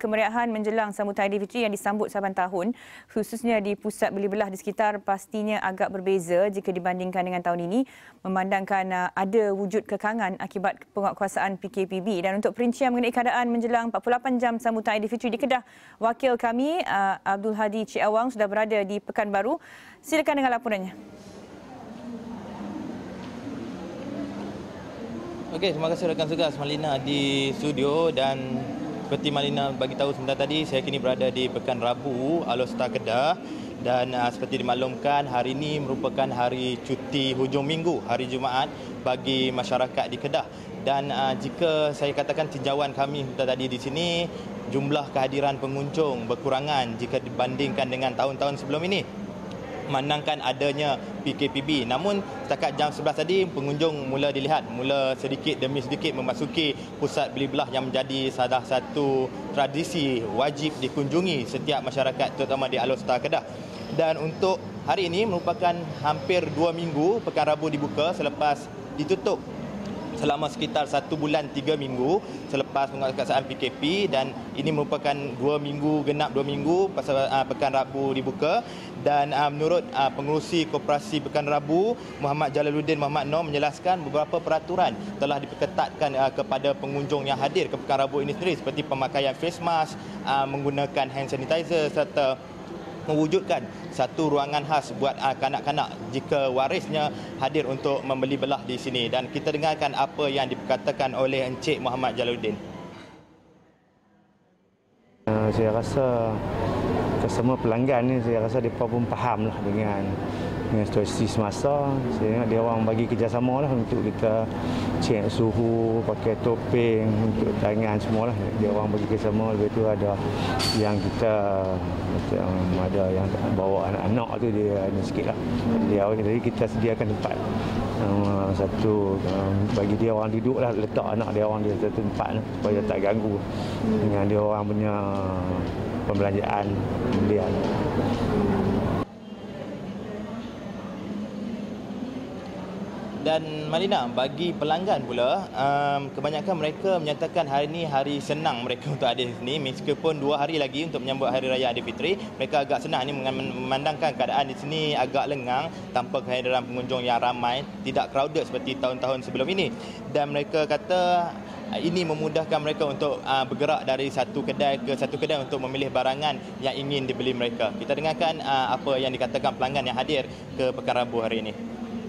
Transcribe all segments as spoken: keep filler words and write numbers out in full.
kemeriahan menjelang sambutan Aidilfitri yang disambut saban tahun, khususnya di pusat beli belah di sekitar, pastinya agak berbeza jika dibandingkan dengan tahun ini, memandangkan uh, ada wujud kekangan akibat penguatkuasaan P K P B. Dan untuk perincian mengenai keadaan menjelang empat puluh lapan jam sambutan Aidilfitri di Kedah, wakil kami uh, Abdul Hadi Cik Awang sudah berada di Pekanbaru. Silakan dengan laporannya. Okey, terima kasih rakan segas Malina di studio, dan seperti Malina bagi tahu sebentar tadi, saya kini berada di Pekanrabu Alor-Star Kedah, dan uh, seperti dimaklumkan hari ini merupakan hari cuti hujung minggu, hari Jumaat bagi masyarakat di Kedah. Dan uh, jika saya katakan tinjauan kami sebentar tadi di sini, jumlah kehadiran pengunjung berkurangan jika dibandingkan dengan tahun-tahun sebelum ini, memandangkan adanya P K P B. Namun setakat jam sebelas tadi, pengunjung mula dilihat, mula sedikit demi sedikit memasuki pusat beli belah yang menjadi salah satu tradisi wajib dikunjungi setiap masyarakat, terutama di Alor-Star Kedah. Dan untuk hari ini merupakan hampir dua minggu Pekanrabu dibuka selepas ditutup selama sekitar satu bulan tiga minggu selepas penguatkuasaan P K P, dan ini merupakan dua minggu, genap dua minggu pasal uh, Pekanrabu dibuka. Dan uh, menurut uh, pengerusi Koperasi Pekanrabu Muhammad Jalaluddin Muhammad Noor menjelaskan beberapa peraturan telah diperketatkan uh, kepada pengunjung yang hadir ke Pekanrabu ini sendiri, seperti pemakaian face mask, uh, menggunakan hand sanitizer, serta mewujudkan satu ruangan khas buat uh, kanak-kanak jika warisnya hadir untuk membeli belah di sini. Dan kita dengarkan apa yang diperkatakan oleh Encik Muhammad Jalaluddin. Uh, saya rasa semua pelanggan ni, saya rasa mereka pun faham lah dengan dengan situasi semasa. Saya ingat dia orang bagi kerjasama lah untuk kita cek suhu, pakai topeng, untuk tangan semua lah. Dia orang bagi kerjasama. Lepas tu ada yang kita macam ada yang bawa anak-anak tu, dia ni sikit lah. Dia, jadi kita sediakan tempat um, satu um, bagi dia orang duduk lah, letak anak dia orang di satu tempat lah, supaya tak ganggu dengan dia orang punya pembelanjaan, pembelian. Dan Malina, bagi pelanggan pula, um, kebanyakan mereka menyatakan hari ini hari senang mereka untuk ada di sini. Meskipun dua hari lagi untuk menyambut Hari Raya Aidilfitri, mereka agak senang ini memandangkan keadaan di sini agak lengang tanpa kehadiran pengunjung yang ramai, tidak crowded seperti tahun-tahun sebelum ini. Dan mereka kata ini memudahkan mereka untuk uh, bergerak dari satu kedai ke satu kedai untuk memilih barangan yang ingin dibeli mereka. Kita dengarkan uh, apa yang dikatakan pelanggan yang hadir ke Pekanrabu hari ini.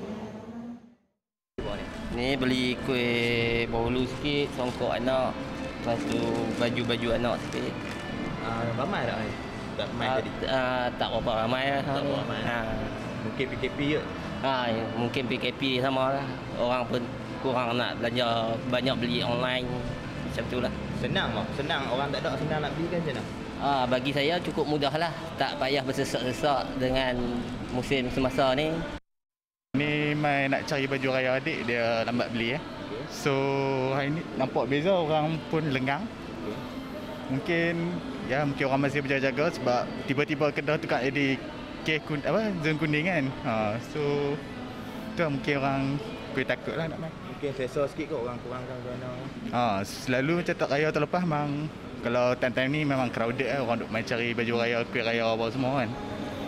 Ni beli kuih bolu sikit, songkok anak, lepas tu baju-baju anak sikit. Uh, ramai tak? Tak ramai uh, tadi? Uh, tak berapa ramai lah. Tak berapa ramai. Uh. Mungkin P K P je? Uh, mungkin P K P sama lah. Orang pun kurang nak belanja, banyak beli online. Macam tu lah. Senang lah? Senang? Orang tak ada senang nak beli kan macam mana? Uh, bagi saya cukup mudah lah. Tak payah bersesak-sesak dengan musim semasa ni. Ni mai nak cari baju raya adik, dia lambat beli ya. So hari ni nampak beza, orang pun lengang. Mungkin ya mungkin orang masih berjaga-jaga sebab tiba-tiba Kedah tu kan jadi kes kun, apa zon kuning kan. Ha, so tu mungkin orang boleh takutlah nak mai. Mungkin selesa sikit kot orang kurangkan kerana. Ha, selalu macam tak raya terlepas memang kalau time-time ni memang crowded lah, orang duk mai cari baju raya, kuih raya apa semua kan.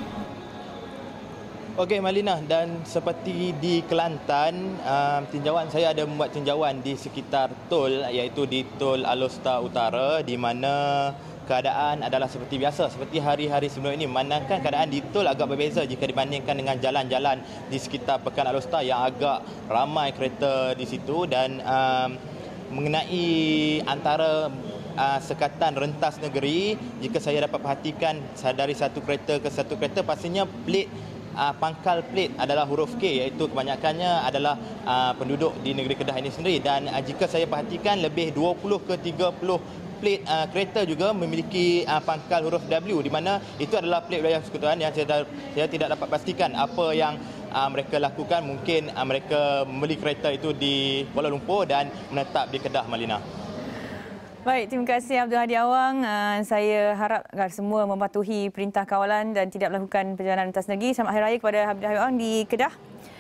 Okey Malina, dan seperti di Kelantan, um, tinjauan saya ada membuat tinjauan di sekitar tol, iaitu di tol Alor-Star Utara, di mana keadaan adalah seperti biasa, seperti hari-hari sebelum ini. Memandangkan keadaan di tol agak berbeza jika dibandingkan dengan jalan-jalan di sekitar Pekan Alor-Star yang agak ramai kereta di situ. Dan um, mengenai antara uh, sekatan rentas negeri, jika saya dapat perhatikan dari satu kereta ke satu kereta, pastinya plate Uh, pangkal plate adalah huruf K, iaitu kebanyakannya adalah uh, penduduk di negeri Kedah ini sendiri. Dan uh, jika saya perhatikan, lebih dua puluh ke tiga puluh plate uh, kereta juga memiliki uh, pangkal huruf W, di mana itu adalah plate wilayah persekutuan yang saya, saya tidak dapat pastikan apa yang uh, mereka lakukan. Mungkin uh, mereka membeli kereta itu di Kuala Lumpur dan menetap di Kedah, Malina. Baik, terima kasih Abdul Hadi Awang. Uh, saya harap agar semua mematuhi perintah kawalan dan tidak melakukan perjalanan lintas negeri. Selamat Hari Raya kepada Abdul Hadi Awang di Kedah.